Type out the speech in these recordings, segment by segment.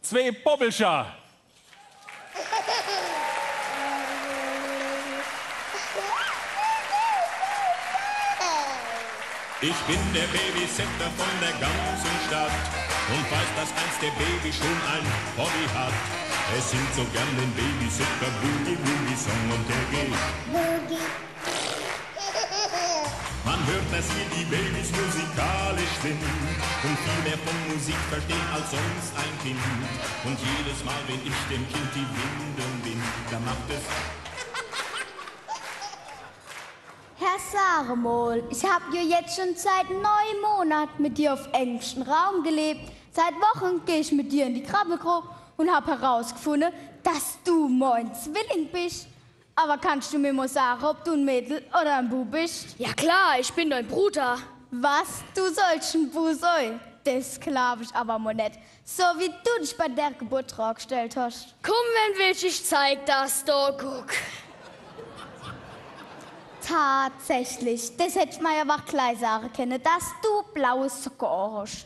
2 Bobbelscher. Ich bin der Babysitter von der ganzen Stadt und weiß, dass einst der Baby schon ein Hobby hat. Es singt so gern den Babysitter Boogie Woogie Song und der geht Boogie. Man hört, dass hier die Babys musikalisch sind und viel mehr von Musik verstehen als sonst ein Kind. Und jedes Mal, wenn ich dem Kind die Windeln bind, da macht es... Herr Saremol, ich habe ja jetzt schon seit 9 Monaten mit dir auf engstem Raum gelebt. Seit Wochen gehe ich mit dir in die Krabbelgruppe und habe herausgefunden, dass du mein Zwilling bist. Aber kannst du mir mal sagen, ob du ein Mädel oder ein Bub bist? Ja klar, ich bin dein Bruder. Was, du sollst ein Bub sein? Das glaube ich aber mal nicht. So wie du dich bei der Geburt dargestellt hast. Komm, wenn willst, ich zeig das doch, guck. Tatsächlich, das hätte ich mir ja auch gleich sagen können, dass du blaues Zucker hast.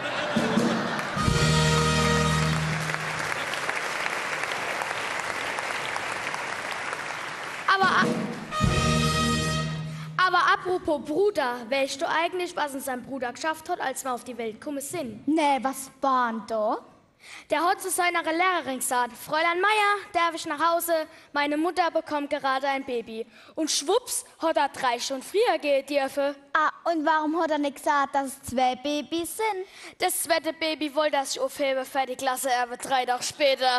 Aber apropos Bruder, weißt du eigentlich, was uns sein Bruder geschafft hat, als wir auf die Welt gekommen sind? Nee, was war denn da? Der hat zu seiner Lehrerin gesagt, Fräulein Meier, darf ich nach Hause? Meine Mutter bekommt gerade ein Baby. Und schwupps, hat er 3 Stunden früher gehen dürfen. Ah, und warum hat er nicht gesagt, dass es 2 Babys sind? Das zweite Baby wollte, dass ich aufhebe für die Klasse Erbe 3 Tage später.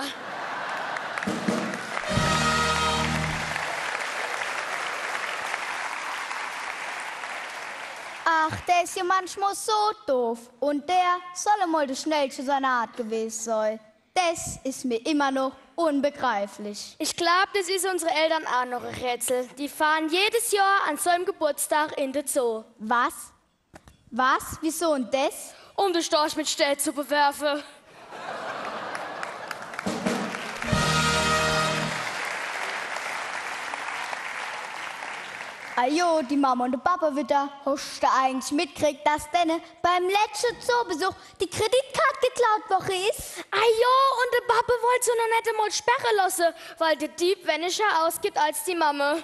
Ach, der ist ja manchmal so doof. Und der soll mal der Schnellste seiner Art gewesen sein. Das ist mir immer noch unbegreiflich. Ich glaube, das ist unsere Eltern auch noch ein Rätsel. Die fahren jedes Jahr an so einem Geburtstag in den Zoo. Was? Was? Wieso und das? Um den Storch mit Stell zu bewerfen. Ajo, die Mama und der Papa wieder. Hast du eigentlich mitgekriegt, dass denen beim letzten Zoobesuch die Kreditkarte geklaut worden ist? Ajo, und der Papa wollte so noch nicht einmal sperren lassen, weil der Dieb weniger ausgibt als die Mama.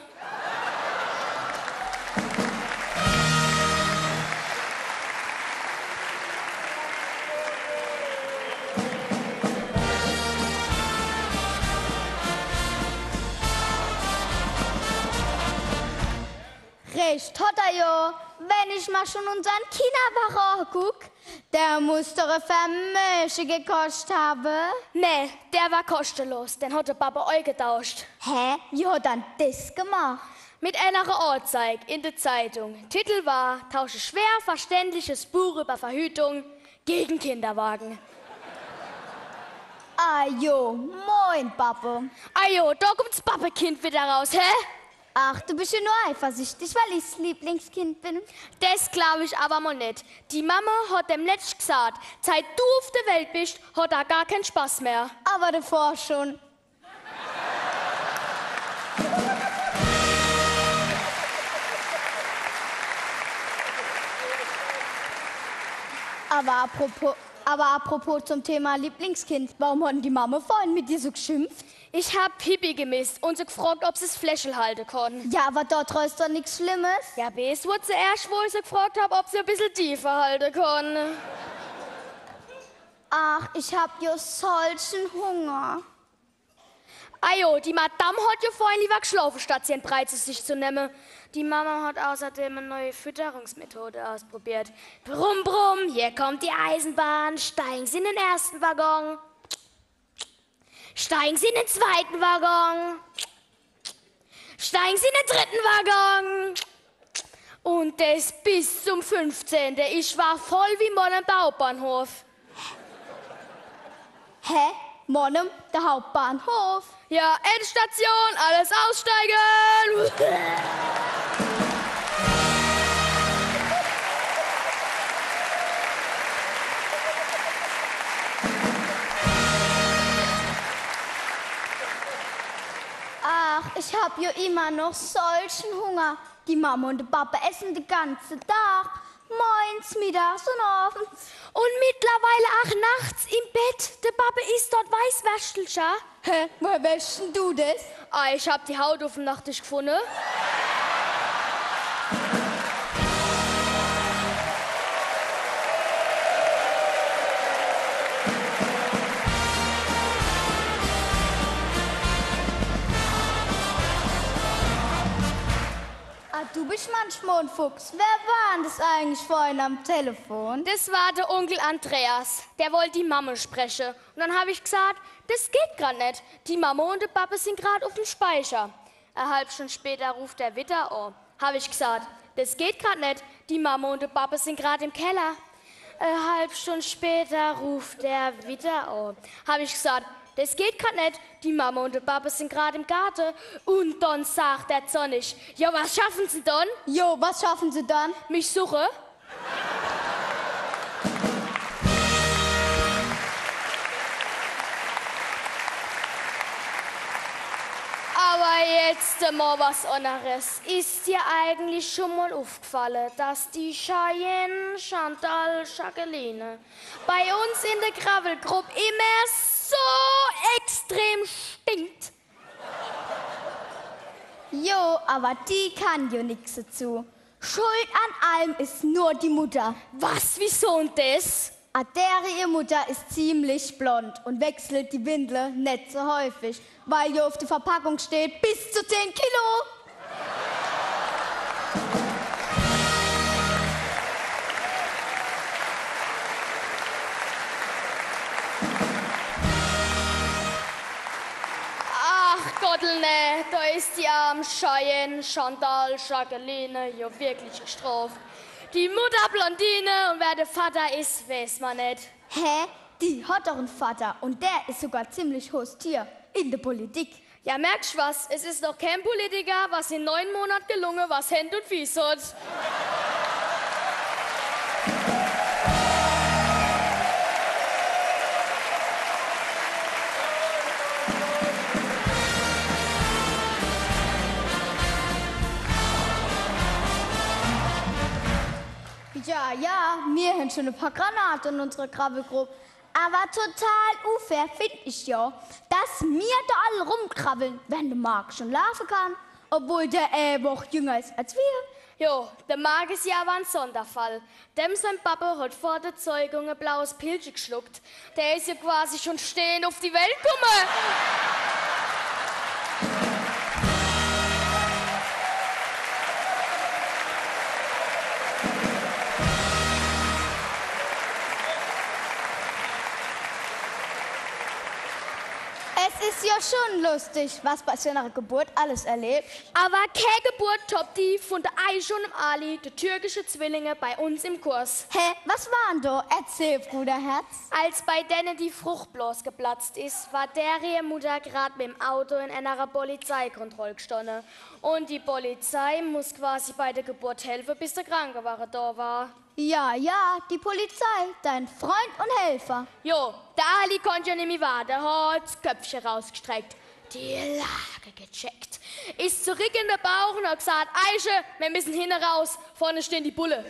Recht hat er ja. Wenn ich mal schon unseren Kinderwagen guck, der muss doch ein Vermögen gekostet haben. Nee, der war kostenlos, den hat der Papa euch getauscht. Hä? Wie hat er das gemacht? Mit einer Anzeige in der Zeitung. Titel war, tausche schwer verständliches Buch über Verhütung gegen Kinderwagen. Ajo, moin, Papa. Ajo, da kommt's Papakind wieder raus, hä? Ach, du bist ja nur eifersüchtig, weil ich das Lieblingskind bin. Das glaube ich aber mal nicht. Die Mama hat dem letztens gesagt, seit du auf der Welt bist, hat er gar keinen Spaß mehr. Aber davor schon. Aber apropos zum Thema Lieblingskind, warum hat die Mama vorhin mit dir so geschimpft? Ich hab Pipi gemisst und sie gefragt, ob sie es Fläschel halten kann. Ja, aber dort ist doch nichts Schlimmes. Ja, es wurde zuerst, wo ich sie gefragt habe, ob sie ein bisschen tiefer halten kann. Ach, ich hab ja solchen Hunger. Ajo, die Madame hat ja vorhin lieber geschlafen, statt sie ein Brei zu sich zu nehmen. Die Mama hat außerdem eine neue Fütterungsmethode ausprobiert. Brumm, brumm, hier kommt die Eisenbahn, steigen Sie in den ersten Waggon. Steigen Sie in den zweiten Waggon. Steigen Sie in den dritten Waggon. Und das bis zum 15. Ich war voll wie Monem der Hauptbahnhof. Hä? Monem, der Hauptbahnhof? Ja, Endstation, alles aussteigen. Ach, ich hab ja immer noch solchen Hunger. Die Mama und der Papa essen den ganzen Tag. Moins, mittags und abends. Und mittlerweile auch nachts im Bett. Der Papa isst dort Weißwürstelchen. Hä, woher weißt denn du das? Ah, ich hab die Haut auf dem Nachttisch gefunden. Du bist manchmal ein Fuchs. Wer war denn das eigentlich vorhin am Telefon? Das war der Onkel Andreas. Der wollte die Mama sprechen. Und dann habe ich gesagt, das geht grad nicht. Die Mama und der Papa sind gerade auf dem Speicher. Eine halbe Stunde später ruft der Witter an. Habe ich gesagt, das geht grad nicht. Die Mama und der Papa sind gerade im Keller. Eine halbe Stunde später ruft der Witter an. Habe ich gesagt, das geht grad nicht. Die Mama und der Papa sind gerade im Garten. Und dann sagt der Zornig, ja, was schaffen Sie dann? Jo, was schaffen Sie dann? Mich suchen. Aber jetzt mal was anderes. Ist dir eigentlich schon mal aufgefallen, dass die Cheyenne, Chantal, Jacqueline bei uns in der Gravelgruppe immer so extrem stinkt? Jo, aber die kann jo nix dazu. Schuld an allem ist nur die Mutter. Was, wieso und das? Adere, ihre Mutter, ist ziemlich blond und wechselt die Windel nicht so häufig, weil hier auf der Verpackung steht bis zu 10 Kilo. Ach Gottelne, da ist die arme Cheyenne, Chantal, Jacqueline ja wirklich gestraft. Die Mutter Blondine und wer der Vater ist, weiß man nicht. Hä? Die hat doch einen Vater und der ist sogar ziemlich hohes Tier in der Politik. Ja, merkst du was? Es ist noch kein Politiker, was in 9 Monaten gelungen, was Händ und Fies hat. Ja, wir haben schon ein paar Granaten in unserer Krabbelgruppe. Aber total unfair finde ich ja, dass wir da alle rumkrabbeln, wenn der Marc schon laufen kann, obwohl der Woche jünger ist als wir. Jo, der Marc ist ja aber ein Sonderfall. Dem sein Papa hat vor der Zeugung ein blaues Pilz geschluckt. Der ist ja quasi schon stehend auf die Welt gekommen. Es ist ja schon lustig, was bei seiner Geburt alles erlebt. Aber keine Geburt toppt die von der Aisha und dem Ali, der türkische Zwillinge, bei uns im Kurs. Hä, was war denn da? Erzähl, Bruderherz. Als bei denen die Frucht bloß geplatzt ist, war ihre Mutter gerade mit dem Auto in einer Polizeikontrolle gestanden. Und die Polizei muss quasi bei der Geburt helfen, bis der Krankenwagen da war. Ja, die Polizei, dein Freund und Helfer. Jo, der Ali konnte ja nicht mehr warten, hat das Köpfchen rausgestreckt, die Lage gecheckt, ist zurück in den Bauch und hat gesagt, Aische, wir müssen hinten raus, vorne stehen die Bulle.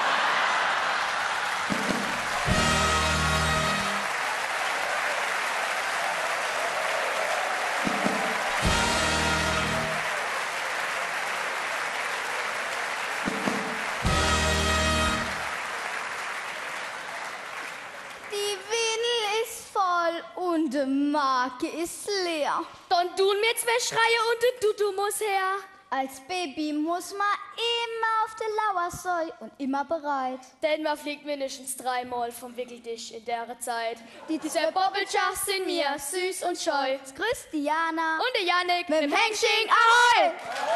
Und die Marke ist leer. Dann tun wir 2 Schreie und der Dudu muss her. Als Baby muss man immer auf der Lauer sein und immer bereit. Denn man fliegt mindestens 3-mal vom Wickeltisch in der Zeit. Die 2 Bobbelschachs sind mir süß und scheu. Das grüßt Diana. Und der Jannik mit dem Hängsching. Ahoi!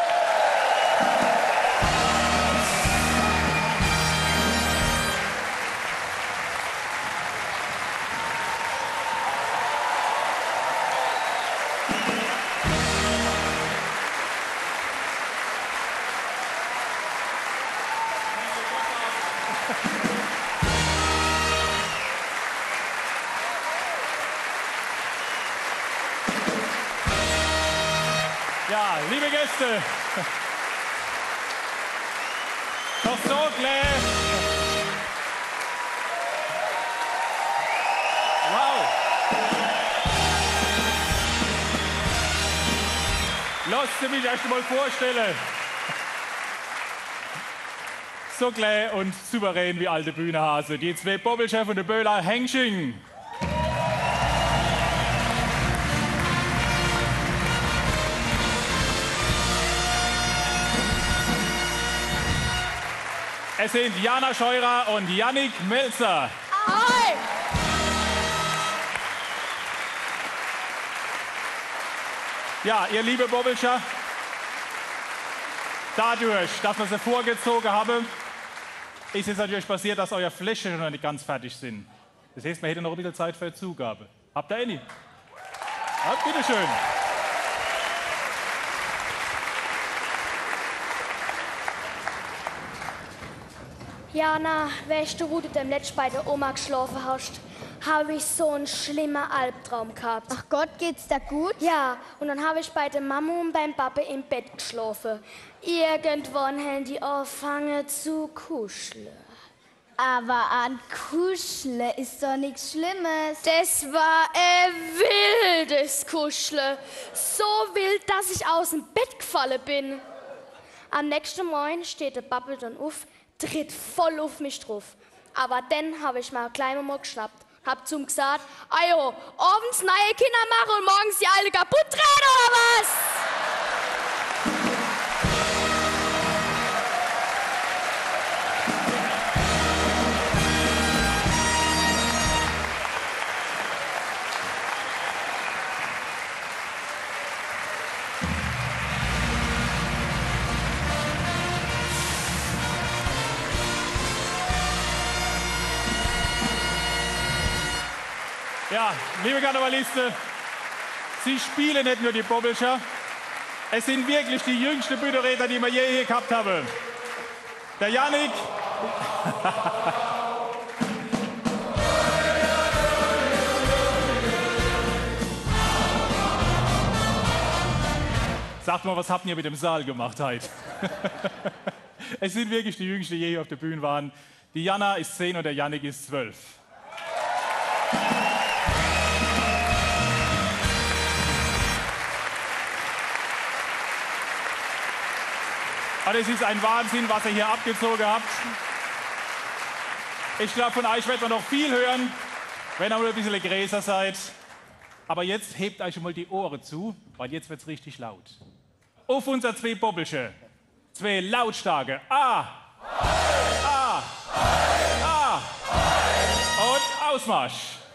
Ja, liebe Gäste, doch so, Claire. Lasst Sie mich erst mal vorstellen. So klar und souverän wie alte Bühnenhase. Die zwei Bobbelchef und der Böhler Hengsching. Es sind Jana Scheurer und Jannik Melzer. Hi! Ja, ihr liebe Bobbelcher, dadurch, dass wir sie vorgezogen haben, ist es natürlich passiert, dass euer Fläschchen noch nicht ganz fertig sind. Das heißt, man hätte noch ein bisschen Zeit für eine Zugabe. Habt ihr eine? Ja, bitteschön. Jana, weißt du, wo du dem letzten bei der Oma geschlafen hast, habe ich so einen schlimmen Albtraum gehabt. Ach Gott, geht's da gut? Ja, und dann habe ich bei der Mama und beim Papa im Bett geschlafen. Irgendwann haben die angefangen zu kuscheln. Aber an Kuscheln ist doch nichts Schlimmes. Das war ein wildes Kuscheln. So wild, dass ich aus dem Bett gefallen bin. Am nächsten Morgen steht der Papa dann auf, tritt voll auf mich drauf. Aber dann habe ich mal klein mal geschnappt. Hab zum gesagt, ajo, abends neue Kinder machen und morgens die alte kaputt drehen, oder was? Ja, liebe Karnevalisten, Sie spielen nicht nur die Bobbelcher, es sind wirklich die jüngsten Bühnenredner, die wir je hier gehabt haben. Der Jannik. Sagt mal, was habt ihr mit dem Saal gemacht heute? Es sind wirklich die jüngsten, die je hier auf der Bühne waren. Die Jana ist 10 und der Jannik ist 12. Aber es ist ein Wahnsinn, was ihr hier abgezogen habt. Ich glaube, von euch wird man noch viel hören, wenn ihr nur ein bisschen Gräser seid. Aber jetzt hebt euch schon mal die Ohren zu, weil jetzt wird es richtig laut. Auf unser zwei Bobbelche. Zwei lautstarke A, A, A und Ausmarsch.